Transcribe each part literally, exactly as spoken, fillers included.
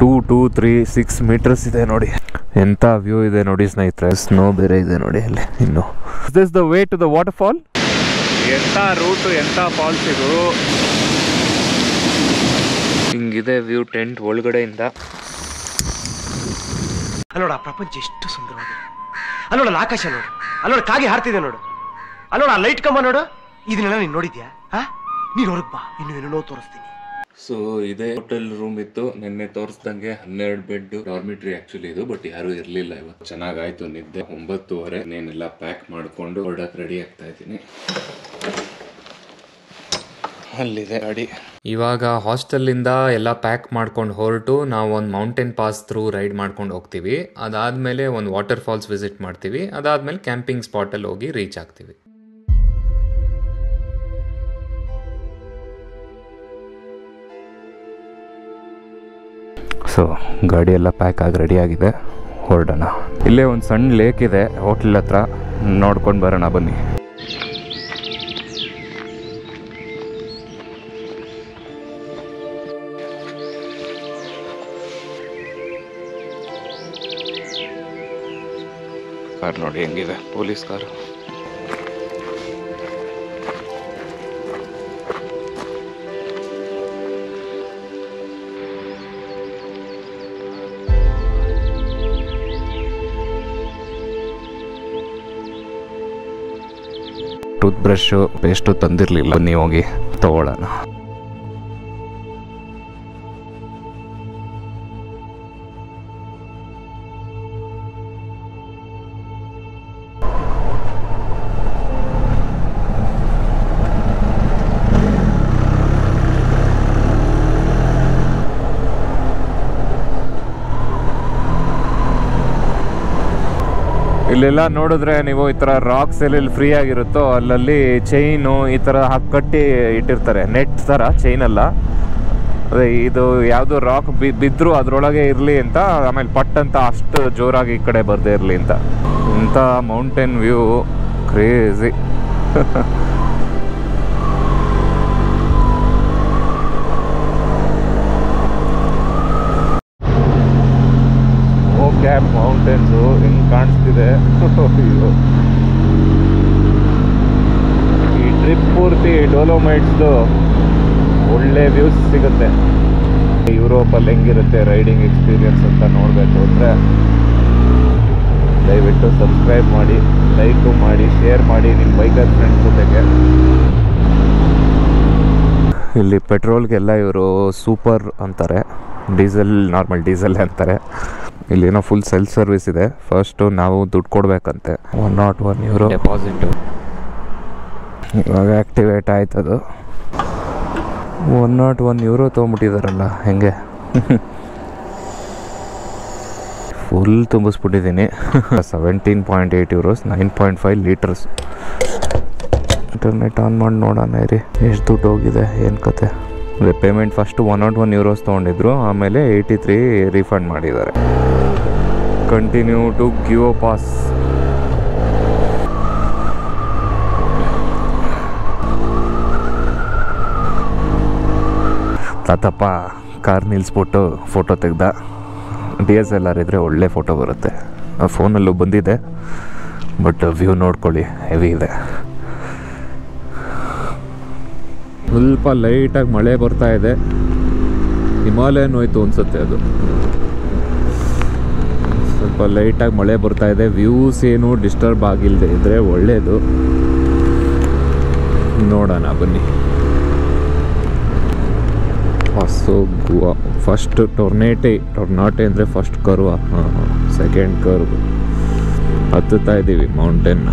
Two two three six metres ಇದೆ ನೋಡಿ. ಎಂಥ ವ್ಯೂ ಇದೆ ನೋಡಿ ಸ್ನೇಹಿತರೆ. ಸ್ನೋ ಬೇರೆ ಇದೆ ನೋಡಿ ಅಲ್ಲಿ ಇನ್ನು. This the way to the waterfall. ಎಂಥ ರೂಟು, ಎಂಥ ಫಾಲ್ಸ್ ಇದು. ಹಿಂಗಿದೆ ವ್ಯೂ ಟೆಂಟ್ ಒಳಗಡೆಯಿಂದ. ಅಲ್ಲೋಡ ಪ್ರಪಂಚ ಎಷ್ಟು ಸುಂದರವಾಗಿದೆ. ಅಲ್ಲೋಡ ಆಕಾಶ ನೋಡು, ಅಲ್ಲೋಡ ಕಾಗೆ ಹಾರ್ತಿದೆ ನೋಡು, ಅಲ್ಲೋಡ ಲೈಟ್ ಕಂಬ ನೋಡು. ಇದನ್ನೆಲ್ಲ ನೀನು ನೋಡಿದ್ಯಾ? ನೀನು ಹೊರಗೆ ಬಾ, ಇನ್ನು ಏನೋ ತೋರಿಸ್ತೀನಿ. ಸೊ ಇದೇ ಹೋಟೆಲ್ ರೂಮ್ ಇತ್ತು. ನಿನ್ನೆ ತೋರಿಸ್ದಂಗೆ ಹನ್ನೆರಡು ಬೆಡ್ ಡಾರ್ಮಿಟ್ರಿ ಆಕ್ಚುಲಿ ಇದು, ಬಟ್ ಯಾರು ಇರ್ಲಿಲ್ಲ ಇವತ್ತು. ಚೆನ್ನಾಗಾಯ್ತು ನಿದ್ದೆ. ಒಂಬತ್ತುವರೆ ನೇನೆಲ್ಲ ಪ್ಯಾಕ್ ಮಾಡ್ಕೊಂಡು ಹೊರಡಕ್ ರೆಡಿ ಆಗ್ತಾ ಇದ್ದೀನಿ. ಅಲ್ಲಿದೆ ಗಾಡಿ. ಇವಾಗ ಹಾಸ್ಟೆಲಿಂದ ಎಲ್ಲ ಪ್ಯಾಕ್ ಮಾಡ್ಕೊಂಡು ಹೊರಟು ನಾವು ಒಂದು ಮೌಂಟೇನ್ ಪಾಸ್ ಥ್ರೂ ರೈಡ್ ಮಾಡ್ಕೊಂಡು ಹೋಗ್ತೀವಿ. ಅದಾದ್ಮೇಲೆ ಒಂದು ವಾಟರ್ ಫಾಲ್ಸ್ ವಿಸಿಟ್ ಮಾಡ್ತೀವಿ. ಅದಾದ್ಮೇಲೆ ಕ್ಯಾಂಪಿಂಗ್ ಸ್ಪಾಟಲ್ಲಿ ಹೋಗಿ ರೀಚ್ ಆಗ್ತೀವಿ. ಸೊ ಗಾಡಿ ಎಲ್ಲ ಪ್ಯಾಕ್ ಆಗಿ ರೆಡಿ ಆಗಿದೆ, ಹೊರಡೋಣ. ಇಲ್ಲೇ ಒಂದು ಸಣ್ಣ ಲೇಕ್ ಇದೆ ಹೋಟ್ಲ್ ಹತ್ರ, ನೋಡ್ಕೊಂಡು ಬರೋಣ ಬನ್ನಿ. ಕಾರ್ ನೋಡಿ ಹೆಂಗಿದೆ, police car. Toothbrush paste ತಂದಿರಲಿಲ್ಲ, ಬನ್ನಿ ಹೋಗಿ ತಗೊಳ್ಳೋಣ. ಇಲ್ಲೆಲ್ಲ ನೋಡಿದ್ರೆ ನೀವು ಈ ಥರ ರಾಕ್ಸ್ ಎಲ್ಲೆಲ್ಲಿ ಫ್ರೀ ಆಗಿರುತ್ತೋ ಅಲ್ಲಲ್ಲಿ ಚೈನು ಈ ಥರ ಹಾಕಿ ಕಟ್ಟಿ ಇಟ್ಟಿರ್ತಾರೆ, ನೆಟ್ ಥರ ಚೈನ್ ಅಲ್ಲ. ಅದೇ ಇದು ಯಾವುದು ರಾಕ್ ಬಿ ಬಿದ್ದರೂ ಅದರೊಳಗೆ ಇರಲಿ ಅಂತ, ಆಮೇಲೆ ಪಟ್ ಅಂತ ಅಷ್ಟು ಜೋರಾಗಿ ಈ ಕಡೆ ಬರದೇ ಇರಲಿ ಅಂತ. ಇಂಥ mountain view crazy. Cap mountains ಹೆಂಗೆ ಕಾಣಿಸ್ತಿದೆ. ಈ ಟ್ರಿಪ್ ಪೂರ್ತಿ ಡೋಲೋಮೈಟ್ಸ್ದು ಒಳ್ಳೆ ವ್ಯೂಸ್ ಸಿಗುತ್ತೆ. ಯುರೋಪಲ್ಲಿ ಹೆಂಗಿರುತ್ತೆ ರೈಡಿಂಗ್ ಎಕ್ಸ್ಪೀರಿಯನ್ಸ್ ಅಂತ ನೋಡಬೇಕು ಅಂದರೆ ದಯವಿಟ್ಟು ಸಬ್ಸ್ಕ್ರೈಬ್ ಮಾಡಿ, ಲೈಕು ಮಾಡಿ, ಶೇರ್ ಮಾಡಿ ನಿಮ್ಮ ಬೈಕರ್ ಫ್ರೆಂಡ್ಸ್ ಜೊತೆಗೆ. ಇಲ್ಲಿ ಪೆಟ್ರೋಲ್ಗೆಲ್ಲ ಇವರು ಸೂಪರ್ ಅಂತಾರೆ, ಡೀಸೆಲ್ ನಾರ್ಮಲ್ ಡೀಸೆಲ್ ಅಂತಾರೆ. ಇಲ್ಲೇನೋ ಫುಲ್ ಸೆಲ್ಫ್ ಸರ್ವಿಸ್ ಇದೆ. ಫಸ್ಟು ನಾವು ದುಡ್ಡು ಕೊಡಬೇಕಂತೆ, one nought one euro deposit. ಇವಾಗ ಆ್ಯಕ್ಟಿವೇಟ್ ಆಯ್ತದು. ಒನ್ ನಾಟ್ ಒನ್ ಯೂರೋ ತೊಗೊಂಬಿಟ್ಟಿದಾರಲ್ಲ ಹೆಂಗೆ. ಫುಲ್ ತುಂಬಿಸ್ಬಿಟ್ಟಿದ್ದೀನಿ. Seventeen point eight euros, nine point five litres. Internet on ಮಾಡಿ ನೋಡೋಣ ಇರಿ ಎಷ್ಟು ದುಡ್ಡು ಹೋಗಿದೆ, ಏನು ಕತೆ. ಅದೇ payment first one nought one euros ತೊಗೊಂಡಿದ್ರು, ಆಮೇಲೆ ಏಯ್ಟಿ ತ್ರೀ ರೀಫಂಡ್ ಮಾಡಿದ್ದಾರೆ. Continue to Giau pass. ತಾತಪ್ಪ ಕಾರ್ ನಿಲ್ಲಿಸ್ಬಿಟ್ಟು ಫೋಟೋ ತೆಗ್ದ. ಡಿ ಎಸ್ ಎಲ್ ಆರ್ ಇದ್ದರೆ ಒಳ್ಳೆ ಫೋಟೋ ಬರುತ್ತೆ. ಫೋನಲ್ಲೂ ಬಂದಿದೆ, ಬಟ್ ವ್ಯೂ ನೋಡ್ಕೊಳ್ಳಿ ಹೆವಿ ಇದೆ. ಸ್ವಲ್ಪ ಲೈಟಾಗಿ ಮಳೆ ಬರ್ತಾ ಇದೆ. ಹಿಮಾಲಯನ್ ಹೋಯ್ತು ಅನ್ಸುತ್ತೆ ಅದು. ಸ್ವಲ್ಪ ಲೈಟಾಗಿ ಮಳೆ ಬರ್ತಾ ಇದೆ. ವ್ಯೂಸ್ ಏನು ಡಿಸ್ಟರ್ಬ್ ಆಗಿಲ್ಲದೆ ಇದ್ದರೆ ಒಳ್ಳೆಯದು. ನೋಡೋಣ ಬನ್ನಿ. ಫಸ್ಟು ಗೋವಾ, ಫಸ್ಟ್ ಟೊರ್ನೇಟೆ ಟೊರ್ನಾಟೆ ಅಂದರೆ ಫಸ್ಟ್ ಕರ್ವ, ಹಾಂ ಹಾಂ ಸೆಕೆಂಡ್ ಕರ್ವ್. ಹತ್ತುತ್ತಾ ಇದ್ದೀವಿ ಮೌಂಟೇನ್ನ.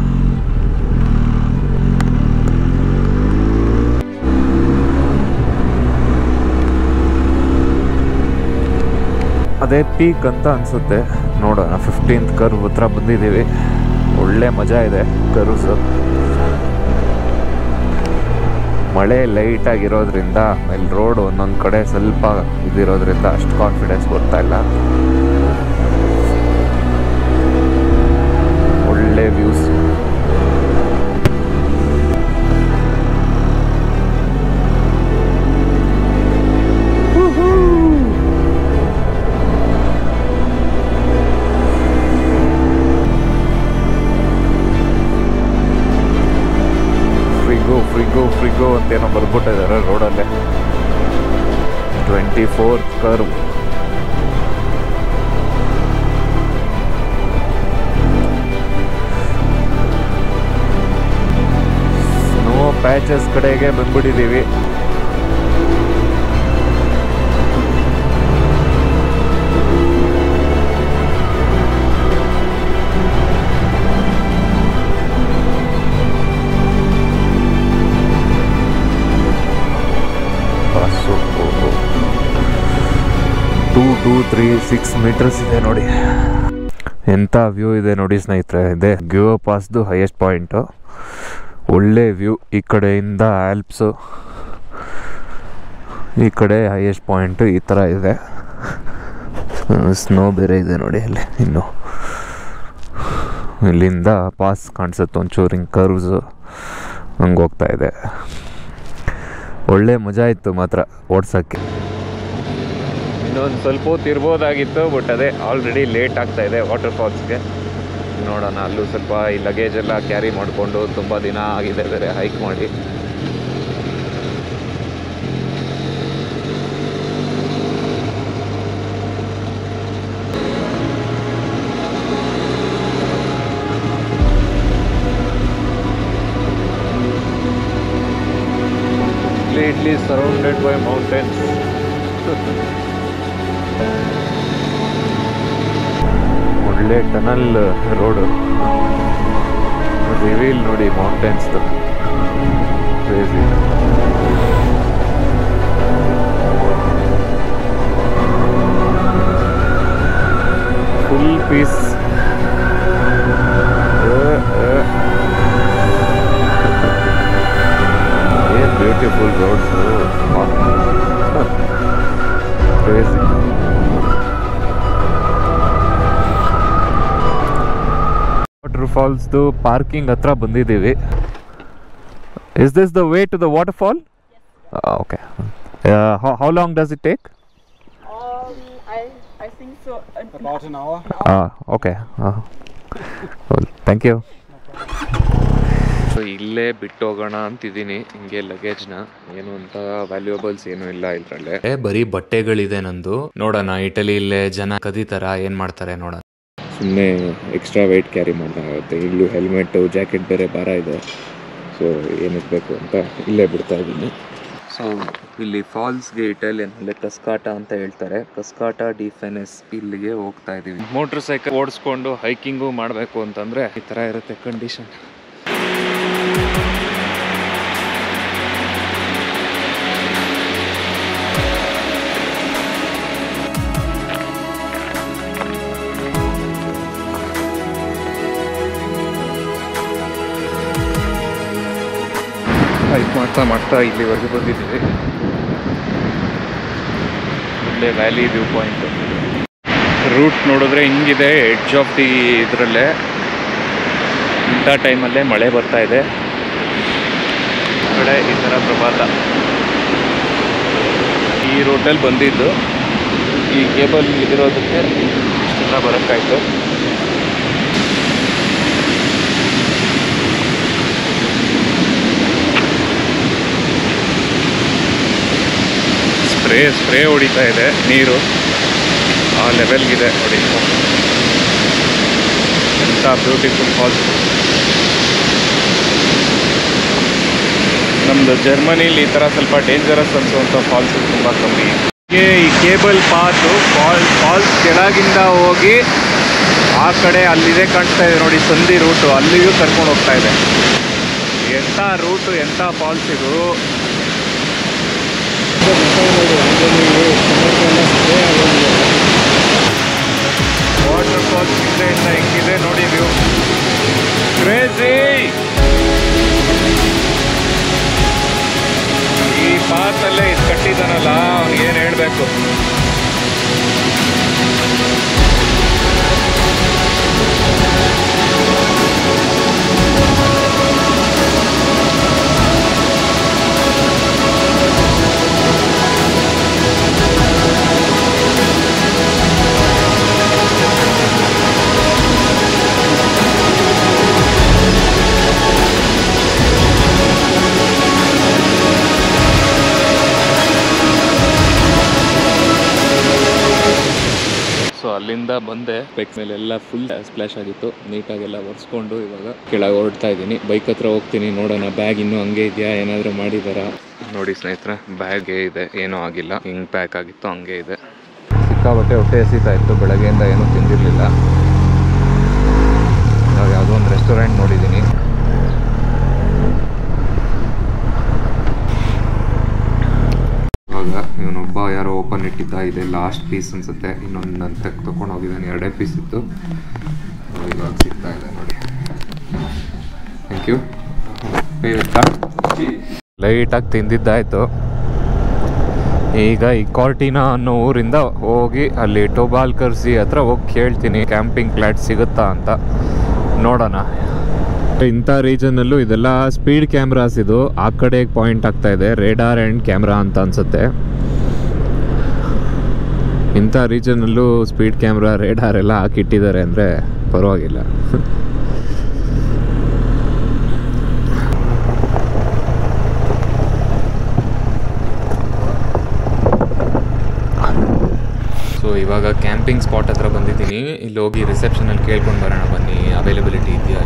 ಅದೇ ಪೀಕ್ ಅಂತ ಅನಿಸುತ್ತೆ. ನೋಡೋಣ. ಫಿಫ್ಟೀನ್ತ್ ಕರ್ವ್ ಹತ್ರ ಬಂದಿದ್ದೀವಿ. ಒಳ್ಳೆ ಮಜಾ ಇದೆ ಕರ್ವ್ಸು. ಮಳೆ ಲೈಟಾಗಿರೋದ್ರಿಂದ ಇಲ್ಲಿ ರೋಡ್ ಒಂದೊಂದು ಕಡೆ ಸ್ವಲ್ಪ ಇದಿರೋದ್ರಿಂದ ಅಷ್ಟು ಕಾನ್ಫಿಡೆನ್ಸ್ ಬರ್ತಾ ಇಲ್ಲ. ಒಳ್ಳೆ ವ್ಯೂಸ್. ಅಂತ ಏನೋ ಬರ್ಬಿಟ್ಟಿದ್ದಾರೆ ರೋಡಲ್ಲೇ. Twenty fourth curve. Snow patches ಕಡೆಗೆ ಬಂದ್ಬಿಟ್ಟಿದ್ದೀವಿ. Two two three six metres ಇದೆ ನೋಡಿ. ಎಂಥ ವ್ಯೂ ಇದೆ ನೋಡಿ ಸ್ನೇಹಿತರೆ. ಇದೆ ಗಿವ್ ಪಾಸ್ದು ಹೈಯೆಸ್ಟ್ ಪಾಯಿಂಟು. ಒಳ್ಳೆ ವ್ಯೂ. ಈ ಕಡೆಯಿಂದ ಆಲ್ಪ್ಸು, ಈ ಕಡೆ ಹೈಯೆಸ್ಟ್ ಪಾಯಿಂಟು ಈ ಥರ ಇದೆ. ಸ್ನೋ ಬೇರೆ ಇದೆ ನೋಡಿ ಅಲ್ಲಿ. ಇನ್ನು ಇಲ್ಲಿಂದ ಪಾಸ್ ಕಾಣಿಸುತ್ತೆ ಒಂಚೂರು ಹಿಂಗೆ ಕರ್ವ್ಸು ಹಂಗೆ ಹೋಗ್ತಾ ಇದೆ. ಒಳ್ಳೆ ಮಜಾ ಇತ್ತು ಮಾತ್ರ ಓಡ್ಸೋಕ್ಕೆ. ಇನ್ನೊಂದು ಸ್ವಲ್ಪ ಹೊತ್ತು ಇರ್ಬೋದಾಗಿತ್ತು, ಬಟ್ ಅದೇ ಆಲ್ರೆಡಿ ಲೇಟ್ ಆಗ್ತಾ ಇದೆ ವಾಟರ್ ಫಾಲ್ಸ್ಗೆ. ನೋಡೋಣ, ಅಲ್ಲೂ ಸ್ವಲ್ಪ ಈ ಲಗೇಜ್ ಎಲ್ಲ ಕ್ಯಾರಿ ಮಾಡಿಕೊಂಡು ತುಂಬ ದಿನ ಆಗಿದೆ ಬೇರೆ ಹೈಕ್ ಮಾಡಿ. completely surrounded by mountains. ಒಳ್ಳೆ ಟನಲ್ ರೋಡು. ರಿವೀಲ್ ನೋಡಿ ಮೌಂಟೇನ್ಸ್ ಕ್ರೇಜಿ. Full peace. ಏನ್ ಬ್ಯೂಟಿಫುಲ್ ರೋಡ್ಸ್. ಕ್ರೇಜಿ. ವಾಟರ್ ಫಾಲ್ಸ್ದು ಪಾರ್ಕಿಂಗ್ ಹತ್ರ ಬಂದಿದ್ದೀವಿ. Is this the way to the waterfall? Okay. How long does it take? Um, I I think so. An About an hour. Ah, okay. Uh, cool. Thank you. So ಇಲ್ಲೇ ಬಿಟ್ಟು ಹೋಗೋಣ ಅಂತಿದ್ದೀನಿ ಹಿಂಗೆ ಲಗೇಜ್ನ. ಏನು ಅಂತ ವ್ಯಾಲ್ಯೂಯಬಲ್ಸ್ ಏನು ಇಲ್ಲ ಇದ್ರಲ್ಲೇ, ಬರೀ ಬಟ್ಟೆಗಳಿದೆ ನಂದು. ನೋಡೋಣ ಇಟಲಿ ಇಲ್ಲೇ ಜನ ಕದೀತಾರ, ಏನ್ ಮಾಡ್ತಾರೆ ನೋಡೋಣ. ಸುಮ್ಮನೆ ಎಕ್ಸ್ಟ್ರಾ ವೆಯ್ಟ್ ಕ್ಯಾರಿ ಮಾಡಬೇಕಾಗುತ್ತೆ. ಇಲ್ಲೂ ಹೆಲ್ಮೆಟ್ ಜಾಕೆಟ್ ಬೇರೆ ಭಾರ ಇದೆ. ಸೊ ಏನಕ್ಕೆ ಬೇಕು ಅಂತ ಇಲ್ಲೇ ಬಿಡ್ತಾ ಇದ್ದೀನಿ. ಸೊ ಇಲ್ಲಿ ಫಾಲ್ಸ್ಗೆ ಇಟಾಲಿಯನ್ನಲ್ಲಿ ಕಸ್ಕಾಟ ಅಂತ ಹೇಳ್ತಾರೆ. ಕಸ್ಕಾಟ ಡಿ ಫೆನೆಸ್ ಇಲ್ಲಿಗೆ ಹೋಗ್ತಾ ಇದೀವಿ. ಮೋಟರ್ ಸೈಕಲ್ ಓಡಿಸ್ಕೊಂಡು ಹೈಕಿಂಗು ಮಾಡಬೇಕು ಅಂತಂದ್ರೆ ಈ ತರ ಇರುತ್ತೆ ಕಂಡೀಷನ್. ಹೈಕ್ ಮಾಡ್ತಾ ಮಾಡ್ತಾ ಇಲ್ಲಿವರೆಗೂ ಬಂದಿದ್ದೀವಿ. ಒಳ್ಳೆ ವ್ಯಾಲಿ ವ್ಯೂ ಪಾಯಿಂಟ್. ರೂಟ್ ನೋಡಿದ್ರೆ ಹಿಂಗಿದೆ ಎಡ್ಜ್ ಆಫ್ ದಿ ಇದರಲ್ಲೇ. ಇಂಥ ಟೈಮಲ್ಲೇ ಮಳೆ ಬರ್ತಾ ಇದೆ. ಕಡೆ ಈ ಥರ ಪ್ರಪಾತ. ಈ ರೂಟಲ್ಲಿ ಬಂದಿದ್ದು ಈ ಕೇಬಲ್ ಇರೋದಕ್ಕೆ ಇಷ್ಟೆಲ್ಲ ಬರೋಕ್ಕಾಯ್ತು. ಸ್ಪ್ರೇ ಸ್ಪ್ರೇ ಹೊಡಿತಾ ಇದೆ ನೀರು. ಆ ಲೆವೆಲ್ಗಿದೆ ನೋಡಿ. ಎಂಥ ಬ್ಯೂಟಿಫುಲ್ ಫಾಲ್ಸ್. ನಮ್ಮದು ಜರ್ಮನಿಲಿ ಈ ಥರ ಸ್ವಲ್ಪ ಡೇಂಜರಸ್ ಅನಿಸುವಂಥ ಫಾಲ್ಸ್ ತುಂಬ ಕಮ್ಮಿ. ಈ ಕೇಬಲ್ ಪಾತು ಫಾಲ್ ಫಾಲ್ಸ್ ಕೆಳಗಿಂದ ಹೋಗಿ ಆ ಕಡೆ ಅಲ್ಲಿದೆ ಕಾಣಿಸ್ತಾ ಇದೆ ನೋಡಿ ಸಂಧಿ ರೂಟು, ಅಲ್ಲಿಗೂ ಕರ್ಕೊಂಡು ಹೋಗ್ತಾ ಇದೆ. ಎಂಥ ರೂಟು, ಎಂಥ ಫಾಲ್ಸ್ ಇದು. ವಾಟರ್ ಫಾಲ್ಸ್ ಹಿಂದೆಯಿಂದ ಹೆಂಗಿದೆ ನೋಡಿ ವ್ಯೂ. ಕ್ರೇಜಿ. ಈ ಪಾತಲ್ಲೇ ಇದು ಕಟ್ಟಿದಾನಲ್ಲ, ಅವ್ನಿಗೆ ಏನು ಹೇಳಬೇಕು. ಅಲ್ಲಿಂದ ಬಂದೆ, ಬೈಕ್ ಮೇಲೆ ಎಲ್ಲ ಫುಲ್ ಸ್ಪ್ಲಾಶ್ ಆಗಿತ್ತು. ನೀಟಾಗೆಲ್ಲ ಒರೆಸ್ಕೊಂಡು ಇವಾಗ ಕೆಳಗೆ ಹೊರಡ್ತಾ ಇದ್ದೀನಿ. ಬೈಕ್ ಹತ್ರ ಹೋಗ್ತೀನಿ, ನೋಡೋಣ ಬ್ಯಾಗ್ ಇನ್ನೂ ಹಂಗೆ ಇದೆಯಾ, ಏನಾದರೂ ಮಾಡಿದಾರಾ. ನೋಡಿ ಸ್ನೇಹಿತರೆ, ಬ್ಯಾಗ್ ಇದೆ, ಏನೂ ಆಗಿಲ್ಲ, ಹಿಂಗೆ ಪ್ಯಾಕ್ ಆಗಿತ್ತು ಹಂಗೆ ಇದೆ. ಸಿಕ್ಕಾಬಟ್ಟೆ ಹೊಟ್ಟೆ ಹಸಿತಾ ಇತ್ತು, ಬೆಳಗ್ಗೆಯಿಂದ ಏನೂ ತಿಂದಿರಲಿಲ್ಲ. ನಾವು ಯಾವುದೋ ಒಂದು ರೆಸ್ಟೋರೆಂಟ್ ನೋಡಿದ್ದೀನಿ. ಇವಾಗ ಇವನೊಬ್ಬ ಯಾರೋ ಓಪನ್ ಇಟ್ಟಿದ್ದ, ಇದೆ ಲಾಸ್ಟ್ ಪೀಸ್ ಅನ್ಸುತ್ತೆ. ಇನ್ನೊಂದು ನನ್ನ ತೆಗ್ ತೊಗೊಂಡು ಹೋಗಿದ್ದಾನೆ, ಎರಡೇ ಪೀಸ್ ಇತ್ತು. ಇವಾಗ ಸಿಗ್ತಾ ಇದೆ ನೋಡಿ. Thank you. ಲೈಟಾಗಿ ತಿಂದಿದ್ದಾಯಿತು. ಈಗ ಈ ಕಾರ್ಟಿನಾ ಅನ್ನೋ ಊರಿಂದ ಹೋಗಿ ಅಲ್ಲಿ ಟೋಬಾಲ್ಕರ್ಸಿ ಹತ್ರ ಹೋಗಿ ಕೇಳ್ತೀನಿ ಕ್ಯಾಂಪಿಂಗ್ ಫ್ಲಾಟ್ ಸಿಗುತ್ತಾ ಅಂತ, ನೋಡೋಣ. ಇಂಥ ರೀಜನಲ್ಲೂ ಇದೆಲ್ಲ ಸ್ಪೀಡ್ ಕ್ಯಾಮ್ರಾಸ್, ಇದು ಆ ಕಡೆಗೆ ಪಾಯಿಂಟ್ ಆಗ್ತಾ ಇದೆ, ರೇಡಾರ್ ಆ್ಯಂಡ್ ಕ್ಯಾಮ್ರಾ ಅಂತ ಅನ್ಸುತ್ತೆ. ಇಂಥ ರೀಜನಲ್ಲೂ ಸ್ಪೀಡ್ ಕ್ಯಾಮ್ರಾ ರೇಡಾರ್ ಎಲ್ಲ ಹಾಕಿಟ್ಟಿದ್ದಾರೆ ಅಂದರೆ ಪರವಾಗಿಲ್ಲ. ಸೊ ಇವಾಗ ಕ್ಯಾಂಪಿಂಗ್ ಸ್ಪಾಟ್ ಹತ್ರ ಬಂದಿದ್ದೀನಿ. ಇಲ್ಲಿ ಹೋಗಿ ರಿಸೆಪ್ಷನಲ್ಲಿ ಕೇಳ್ಕೊಂಡು ಬರೋಣ ಬನ್ನಿ, ಅವೈಲಬಿಲಿಟಿ ಇದೆಯಾ.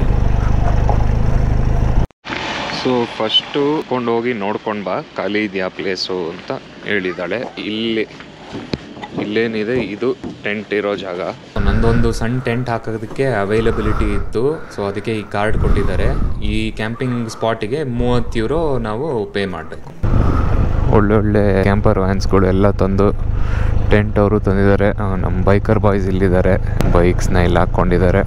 ಸೊ ಫಸ್ಟು ಕೊಂಡು ಹೋಗಿ ನೋಡ್ಕೊಂಡು ಬಾ, ಖಾಲಿ ಇದೆಯಾ ಪ್ಲೇಸು ಅಂತ ಹೇಳಿದ್ದಾಳೆ. ಇಲ್ಲಿ ಇಲ್ಲೇನಿದೆ, ಇದು ಟೆಂಟ್ ಇರೋ ಜಾಗ. ನಂದೊಂದು ಸಣ್ಣ ಟೆಂಟ್ ಹಾಕೋದಕ್ಕೆ ಅವೈಲಬಿಲಿಟಿ ಇತ್ತು, ಸೊ ಅದಕ್ಕೆ ಈ ಕಾರ್ಡ್ ಕೊಟ್ಟಿದ್ದಾರೆ. ಈ ಕ್ಯಾಂಪಿಂಗ್ ಸ್ಪಾಟಿಗೆ ಮೂವತ್ತು ಯೂರೋ ನಾವು ಪೇ ಮಾಡಬೇಕು. ಒಳ್ಳೊಳ್ಳೆ ಕ್ಯಾಂಪರ್ ವ್ಯಾನ್ಸ್ಗಳು ಎಲ್ಲ ತಂದು ಟೆಂಟ್ ಅವರು ತಂದಿದ್ದಾರೆ. ನಮ್ಮ ಬೈಕರ್ ಬಾಯ್ಸ್ ಇಲ್ಲಿದ್ದಾರೆ, ಬೈಕ್ಸ್ನ ಇಲ್ಲಿ ಹಾಕ್ಕೊಂಡಿದ್ದಾರೆ.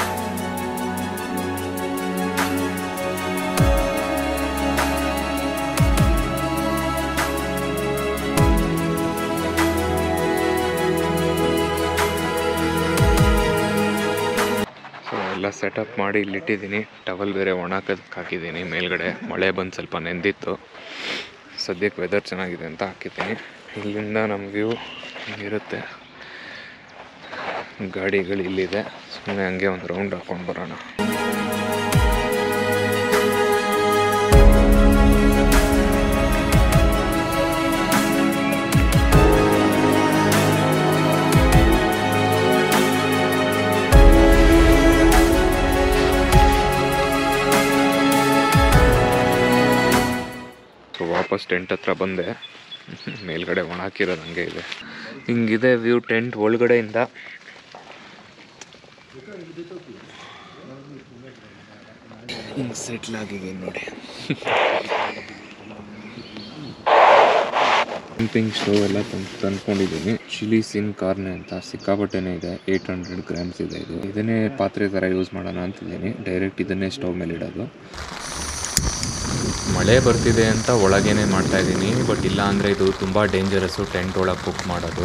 ಎಲ್ಲ ಸೆಟಪ್ ಮಾಡಿ ಇಲ್ಲಿಟ್ಟಿದ್ದೀನಿ. ಟವಲ್ ಬೇರೆ ಒಣಾಕೋದಕ್ಕೆ ಹಾಕಿದ್ದೀನಿ ಮೇಲ್ಗಡೆ. ಮಳೆ ಬಂದು ಸ್ವಲ್ಪ ನೆಂದಿತ್ತು, ಸದ್ಯಕ್ಕೆ ವೆದರ್ ಚೆನ್ನಾಗಿದೆ ಅಂತ ಹಾಕಿದ್ದೀನಿ. ಇಲ್ಲಿಂದ ನಮ್ಮ ವ್ಯೂ ಇರುತ್ತೆ, ಗಾಡಿಗಳು ಇಲ್ಲಿದೆ. ಸುಮ್ಮನೆ ಹಂಗೆ ಒಂದು ರೌಂಡ್ ಹಾಕ್ಕೊಂಡು ಬರೋಣ. ವಾಪಸ್ ಟೆಂಟ್ ಹತ್ರ ಬಂದೆ, ಮೇಲ್ಗಡೆ ಒಣ ಹಾಕಿರೋದು ಹಂಗೆ ಇದೆ. ಹಿಂಗಿದೆ ವ್ಯೂ ಟೆಂಟ್ ಒಳಗಡೆಯಿಂದ. ಹಿಂಗೆ ಸೆಟ್ಲ್ ಆಗಿದ್ದೀನಿ ನೋಡಿ. ಕ್ಯಾಂಪಿಂಗ್ ಸ್ಟೋವ್ ಎಲ್ಲ ತಂದು ತಂದ್ಕೊಂಡಿದ್ದೀನಿ. ಚಿಲೀಸ್ ಇನ್ ಕಾರ್ನೆ ಅಂತ ಸಿಕ್ಕಾಪಟ್ಟೆನೇ ಇದೆ, ಏಯ್ಟ್ ಹಂಡ್ರೆಡ್ ಗ್ರಾಮ್ಸ್ ಇದೆ. ಇದು ಇದನ್ನೇ ಪಾತ್ರೆ ಥರ ಯೂಸ್ ಮಾಡೋಣ ಅಂತಿದ್ದೀನಿ. ಡೈರೆಕ್ಟ್ ಇದನ್ನೇ ಸ್ಟವ್ ಮೇಲೆ ಇಡೋದು. ಮಳೆ ಬರ್ತಿದೆ ಅಂತ ಒಳಗೇನೆ ಮಾಡ್ತಾ ಇದ್ದೀನಿ, ಬಟ್ ಇಲ್ಲ ಅಂದರೆ ಇದು ತುಂಬ ಡೇಂಜರಸ್ಸು ಟೆಂಟ್ ಒಳಗೆ ಕುಕ್ ಮಾಡೋದು.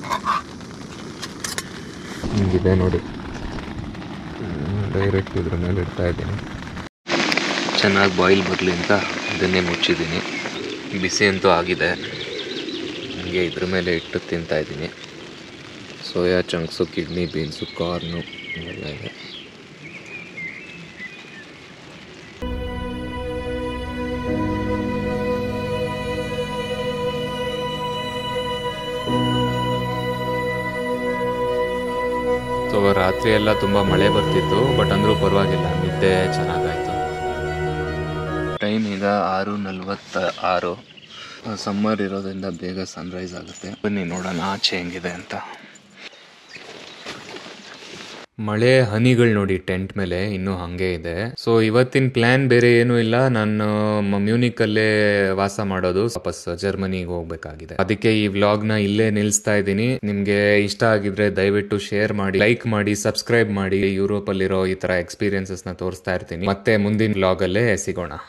ಹಿಂಗಿದೆ ನೋಡಿ, ಡೈರೆಕ್ಟ್ ಇದ್ರ ಮೇಲೆ ಇಡ್ತಾ ಇದ್ದೀನಿ. ಚೆನ್ನಾಗಿ ಬಾಯ್ಲ್ ಬರಲಿ ಅಂತ ಇದನ್ನೇ ಮುಚ್ಚಿದ್ದೀನಿ. ಬಿಸಿ ಅಂತೂ ಆಗಿದೆ, ಹಂಗೆ ಇದ್ರ ಮೇಲೆ ಇಟ್ಟು ತಿಂತಾ ಇದ್ದೀನಿ. Soya chunks, kidney beans, corn ಎಲ್ಲ ಇದೆ. ಸೊ ರಾತ್ರಿ ಎಲ್ಲ ತುಂಬ ಮಳೆ ಬರ್ತಿತ್ತು, ಬಟ್ ಅಂದರೂ ಪರವಾಗಿಲ್ಲ, ನಿದ್ದೆ ಚೆನ್ನಾಗಾಯಿತು. ಟೈಮ್ ಈಗ ಆರು ನಲ್ವತ್ತ ಆರು. ಸಮ್ಮರ್ ಇರೋದ್ರಿಂದ ಬೇಗ ಸನ್ರೈಸ್ ಆಗುತ್ತೆ. ಬನ್ನಿ ನೋಡೋಣ ಆಚೆ ಹೆಂಗಿದೆ ಅಂತ. ಮಳೆ ಹನಿಗಳು ನೋಡಿ ಟೆಂಟ್ ಮೇಲೆ ಇನ್ನೂ ಹಂಗೆ ಇದೆ. ಸೊ ಇವತ್ತಿನ ಪ್ಲಾನ್ ಬೇರೆ ಏನೂ ಇಲ್ಲ, ನಾನು ಮ್ಯೂನಿಕಲ್ಲೇ ವಾಸ ಮಾಡೋದು, ವಾಪಸ್ ಜರ್ಮನಿಗೆ ಹೋಗ್ಬೇಕಾಗಿದೆ. ಅದಕ್ಕೆ ಈ ವ್ಲಾಗ್ ನ ಇಲ್ಲೇ ನಿಲ್ಲಿಸ್ತಾ ಇದ್ದೀನಿ. ನಿಮ್ಗೆ ಇಷ್ಟ ಆಗಿದ್ರೆ ದಯವಿಟ್ಟು ಶೇರ್ ಮಾಡಿ, ಲೈಕ್ ಮಾಡಿ, ಸಬ್ಸ್ಕ್ರೈಬ್ ಮಾಡಿ. ಯುರೋಪ್ ಅಲ್ಲಿರೋ ಈ ತರ ಎಕ್ಸ್ಪೀರಿಯನ್ಸಸ್ ನ ತೋರಿಸ್ತಾ ಇರ್ತೀನಿ. ಮತ್ತೆ ಮುಂದಿನ ವ್ಲಾಗ್ ಅಲ್ಲೇ ಸಿಗೋಣ.